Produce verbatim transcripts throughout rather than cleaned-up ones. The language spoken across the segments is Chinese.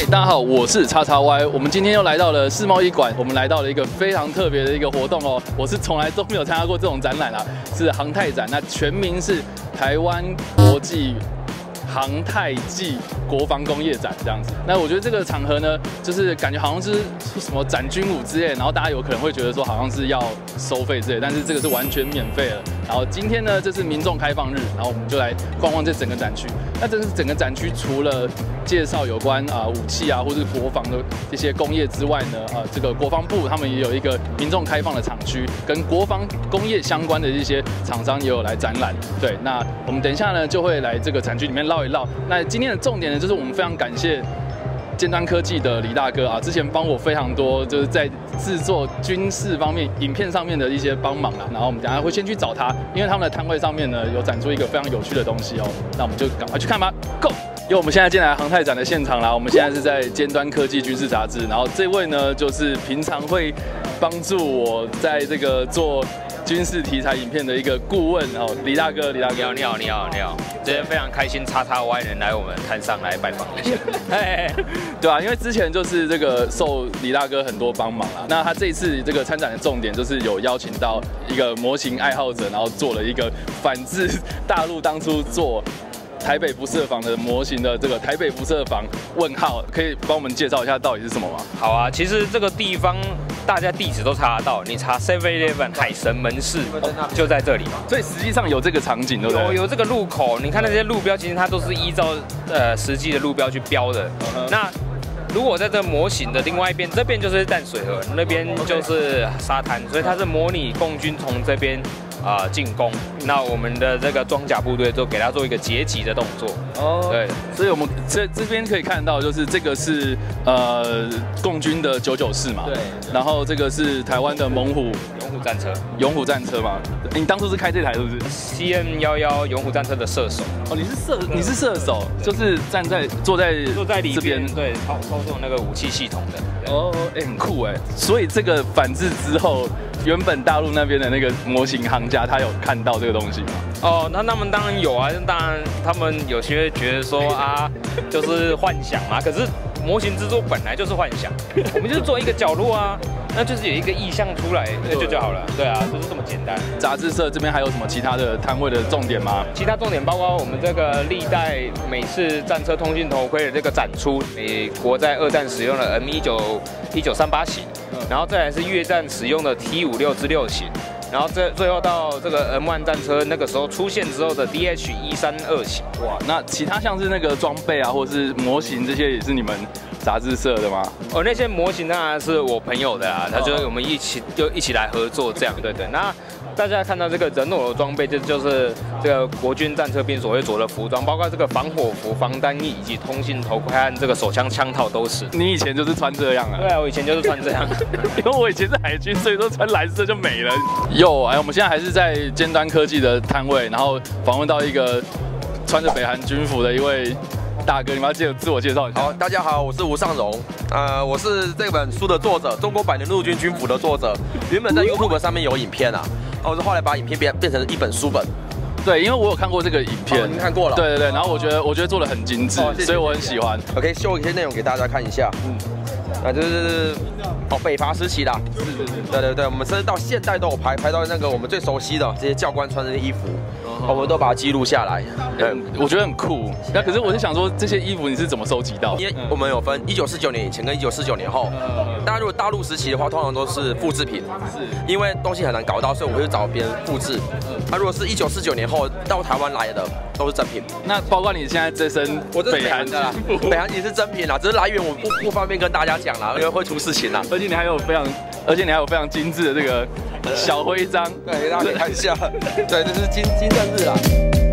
大家好，我是叉叉 Y， 我们今天又来到了世贸一馆，我们来到了一个非常特别的一个活动哦。我是从来都没有参加过这种展览啦，是航太展，那全名是台湾国际航太暨国防工业展这样子。那我觉得这个场合呢，就是感觉好像是什么展军舞之类，然后大家有可能会觉得说好像是要收费之类，但是这个是完全免费的。然后今天呢，这是民众开放日，然后我们就来逛逛这整个展区。那这是整个展区除了介绍有关啊、呃、武器啊或是国防的这些工业之外呢，呃，这个国防部他们也有一个民众开放的场区，跟国防工业相关的一些厂商也有来展览。对，那我们等一下呢就会来这个展区里面绕一绕。那今天的重点呢，就是我们非常感谢尖端科技的李大哥啊，之前帮我非常多，就是在制作军事方面、影片上面的一些帮忙啦。然后我们等一下会先去找他，因为他们的摊位上面呢有展出一个非常有趣的东西哦。那我们就赶快去看吧 ，Go！ 因为我们现在进来航太展的现场啦，我们现在是在尖端科技军事杂志，然后这位呢就是平常会帮助我在这个做军事题材影片的一个顾问哦，李大哥，李大哥， 你好，你好，你好，你好，今天非常开心，叉叉 Y 能来我们摊上来拜访一下， 对啊，因为之前就是这个受李大哥很多帮忙啦，那他这一次这个参展的重点就是有邀请到一个模型爱好者，然后做了一个反制大陆当初做台北辐射房的模型的这个台北辐射房问号，可以帮我们介绍一下到底是什么吗？ 好啊，其实这个地方大家地址都查得到，你查 seven eleven 海神门市就在这里， 所以实际上有这个场景，对不对？ 有有这个路口，你看那些路标，其实它都是依照呃实际的路标去标的。Uh-huh. 那如果在这模型的另外一边，这边就是淡水河，那边就是沙滩，所以它是模拟共军从这边啊进攻。那我们的这个装甲部队就给它做一个截击的动作。哦，对， 所以我们这这边可以看到，就是这个是呃共军的九九式嘛，对，然后这个是台湾的猛虎勇虎战车， 勇虎战车嘛。你当初是开这台是不是 ？C M 一一勇虎战车的射手。 哦，你是射你是射手，就是站在坐在坐在里这边， 对，操操纵那个武器系统的。 哦，哎，很酷哎。所以这个反制之后，原本大陆那边的那个模型行家，他有看到这个东西吗？ 哦，那他们当然有啊，当然他们有些觉得说啊，就是幻想嘛。可是模型制作本来就是幻想，我们就是做一个角落啊，那就是有一个意象出来，那就就好了。对啊，就是这么简单。 杂志社这边还有什么其他的摊位的重点吗？ 其他重点包括我们这个历代美式战车通信头盔的这个展出，美国在二战使用的 M 一九一九三八型，然后再来是越战使用的 T 五六之六型。然后最最后到这个 M 一 战车那个时候出现之后的 D H 一三二型。 哇，那其他像是那个装备啊，或是模型这些也是你们杂志社的吗？ 哦，那些模型当然是我朋友的啊，他就我们一起就一起来合作这样，对对。那大家看到这个人偶的装备，这就是这个国军战车兵所会着的服装，包括这个防火服、防弹衣以及通信头盔和这个手枪枪套都是。 你以前就是穿这样啊？ 对啊，我以前就是穿这样， 因为我以前是海军，所以说穿蓝色就美了。有哎，我们现在还是在尖端科技的摊位，然后访问到一个穿着北韩军服的一位大哥，你们要介自我介绍一下。 好，大家好，我是吴尚荣，呃，我是这本书的作者，《中国百年陆军军服》的作者。原本在 YouTube 上面有影片啊，我是后来把影片变变成一本书本。 对，因为我有看过这个影片， 哦、您看过了。 对对对，然后我觉得我觉得做的很精致，哦、所以我很喜欢。 我可以秀一些内容给大家看一下。嗯，那就是哦，北伐时期啦。是是是。对对对，我们甚至到现代都有拍，拍到那个我们最熟悉的这些教官穿的衣服。我们都把它记录下来， 对，我觉得很酷。那可是我就想说，这些衣服你是怎么收集到？ 因为我们有分一九四九年以前跟一九四九年后。大家如果大陆时期的话，通常都是复制品，是因为东西很难搞到，所以我会去找别人复制。那如果是一九四九年后到台湾来的，都是真品。 那包括你现在这身北韩的啦，北韩也是真品啦，只是来源我不不方便跟大家讲啦，因为会出事情啦。 而且你还有非常，而且你还有非常精致的这个小徽章， 对，大家可以看一下。对，这是金金正日啦。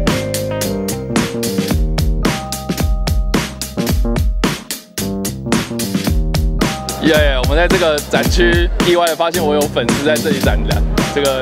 耶、yeah, ！ 我们在这个展区意外的发现，我有粉丝在这里展览。这个，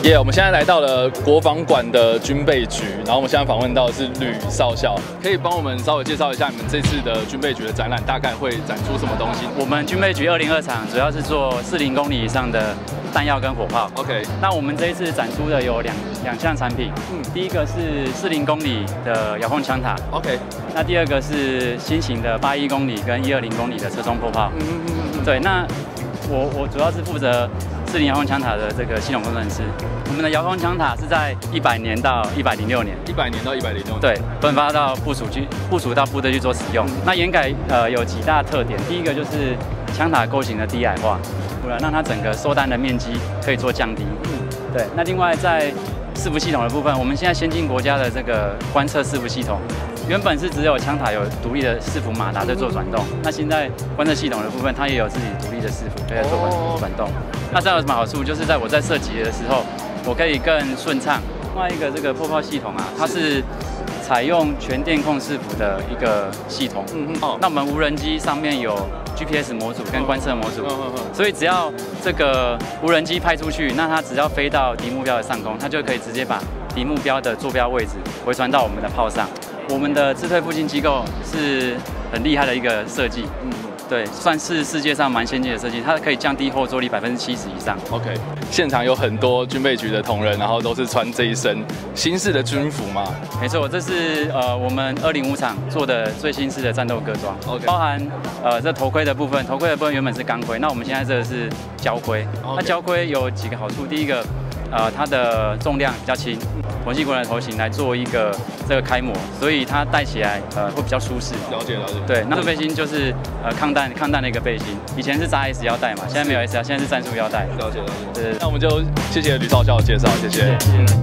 耶、yeah, 我们现在来到了国防馆的军备局，然后我们现在访问到的是吕少校，可以帮我们稍微介绍一下你们这次的军备局的展览大概会展出什么东西？ 我们军备局二零二场主要是做四零公里以上的弹药跟火炮。 OK， 那我们这一次展出的有两两项产品，嗯，第一个是四零公里的遥控枪塔 ，OK， 那第二个是新型的八一公里跟一二零公里的车窗破炮。嗯嗯嗯嗯，对，那我我主要是负责四零遥控枪塔的这个系统工程师。我们的遥控枪塔是在一百年到一百零六年， 一百年到一百零六年， 对，分发到部署去部署到部队去做使用。那研改呃有几大特点，第一个就是枪塔构型的低矮化，不然让它整个收弹的面积可以做降低。嗯，对。那另外在伺服系统的部分，我们现在先进国家的这个观测伺服系统，原本是只有枪塔有独立的伺服马达在做转动，那现在观测系统的部分，它也有自己独立的伺服可以做转转动。那这样有什么好处？就是在我在射击的时候，我可以更顺畅。另外一个这个破炮系统啊，它是采用全电控伺服的一个系统。嗯嗯。哦。那我们无人机上面有 G P S 模组跟观测模组，嗯嗯嗯，所以只要这个无人机派出去，那它只要飞到敌目标的上空，它就可以直接把敌目标的坐标位置回传到我们的炮上。我们的自退附近机构是很厉害的一个设计，嗯，对，算是世界上蛮先进的设计，它可以降低后坐力百分之七十以上。 OK， 现场有很多军备局的同仁，然后都是穿这一身新式的军服嘛。 没错，这是呃我们二零五厂做的最新式的战斗各装 ，OK， 包含呃这头盔的部分，头盔的部分原本是钢盔，那我们现在这个是胶盔。Okay. 那胶盔有几个好处，第一个，呃它的重量比较轻。国际国人的头型来做一个这个开模，所以它戴起来呃会比较舒适。 了解了解。 对，那这背心就是呃抗弹抗弹的一个背心，以前是扎 S 腰带嘛，现在没有 S 腰，现在是战术腰带。 了解了解。对，那我们就谢谢吕少校的介绍，谢谢。谢谢。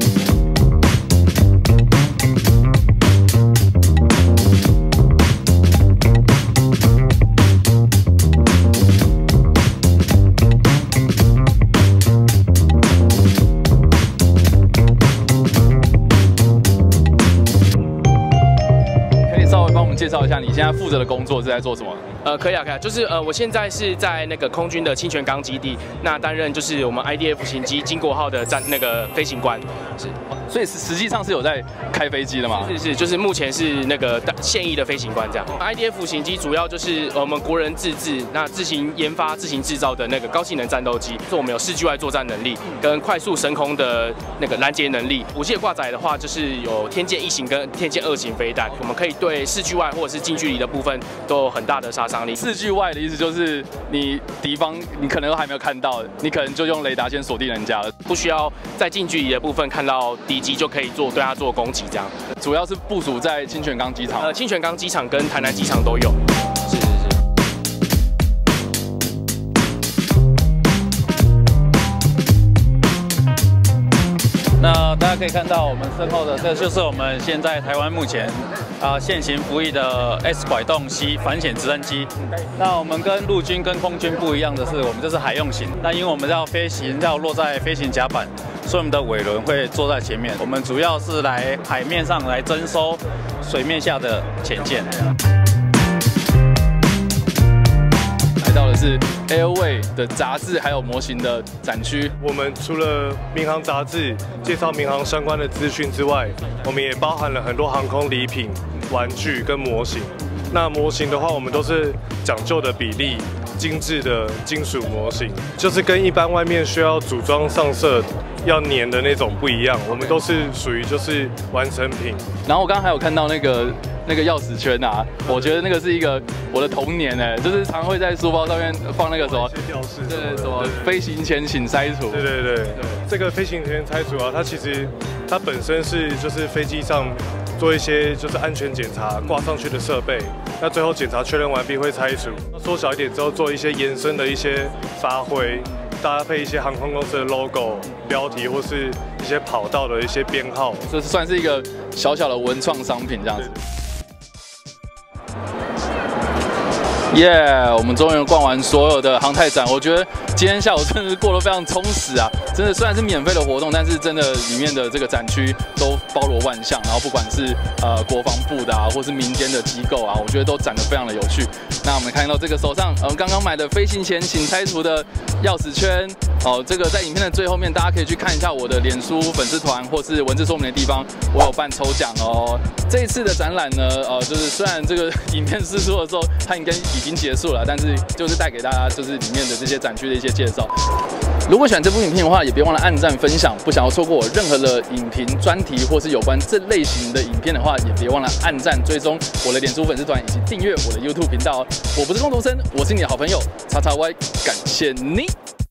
介绍一下你现在负责的工作是在做什么？ 呃，可以啊，可以啊，就是呃，我现在是在那个空军的清泉岗基地，那担任就是我们 I D F 型机经国号的战那个飞行官，是， 所以实际上是有在开飞机的吗？ 是是，就是目前是那个现役的飞行官这样。I D F 型机主要就是我们国人自制，那自行研发、自行制造的那个高性能战斗机，是我们有视距外作战能力跟快速升空的那个拦截能力。武器的挂载的话，就是有天剑一型跟天剑二型飞弹，我们可以对视距外或者是近距离的部分都有很大的杀伤力。 视距外的意思就是你敌方你可能都还没有看到，你可能就用雷达先锁定人家了， 不需要在近距离的部分看到敌机就可以做对它做攻击这样。 主要是部署在清泉岗机场， 呃，清泉岗机场跟台南机场都有。是是是。 那大家可以看到我们身后的，这就是我们现在台湾目前啊现行服役的 S 拐动 C 反潜直升机。那我们跟陆军跟空军不一样的是，我们这是海用型。那因为我们要飞行，要落在飞行甲板，所以我们的尾轮会坐在前面。我们主要是来海面上来征收水面下的潜舰。 到的是 Airway 的杂志还有模型的展区。 我们除了民航杂志介绍民航相关的资讯之外，我们也包含了很多航空礼品、玩具跟模型。那模型的话，我们都是讲究的比例、精致的金属模型，就是跟一般外面需要组装上色要粘的那种不一样。我们都是属于就是完成品。 然后我刚刚还有看到那个。那个钥匙圈啊，我觉得那个是一个我的童年哎，就是常会在书包上面放那个什么吊饰， 对，什么飞行前请拆除。 对对对对，这个飞行前拆除啊，它其实它本身是就是飞机上做一些就是安全检查挂上去的设备，那最后检查确认完毕会拆除，缩小一点之后做一些延伸的一些发挥。搭配一些航空公司的 logo 标题，或是一些跑道的一些编号， 这算是一个小小的文创商品这样子。耶！ Yeah, 我们终于逛完所有的航太展，我觉得今天下午真的是过得非常充实啊！真的虽然是免费的活动，但是真的里面的这个展区都包罗万象，然后不管是呃国防部的啊，或是民间的机构啊，我觉得都展得非常的有趣。那我们看到这个手上我们刚刚买的飞行前请拆除的钥匙圈，哦，这个在影片的最后面，大家可以去看一下我的脸书粉丝团或是文字说明的地方，我有办抽奖哦。这一次的展览呢，呃，就是虽然这个影片释出的时候，它应该已经结束了，但是就是带给大家就是里面的这些展区的一些介绍。如果喜欢这部影片的话，也别忘了按赞分享。不想要错过我任何的影评专题或是有关这类型的影片的话，也别忘了按赞追踪我的脸书粉丝团以及订阅我的 YouTube 频道哦。我不是工读生，我是你的好朋友叉叉 Y， 感谢你。